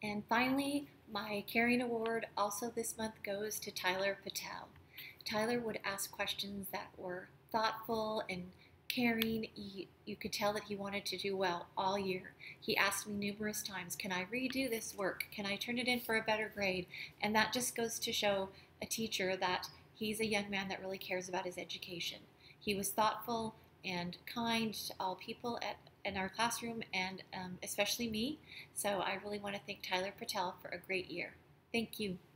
And finally, my Caring Award also this month goes to Tyler Patel. Tyler would ask questions that were thoughtful and caring. You could tell that he wanted to do well all year. He asked me numerous times, can I redo this work? Can I turn it in for a better grade? And that just goes to show a teacher that he's a young man that really cares about his education. He was thoughtful and kind to all people in our classroom, and especially me. So I really want to thank Tyler Patel for a great year. Thank you.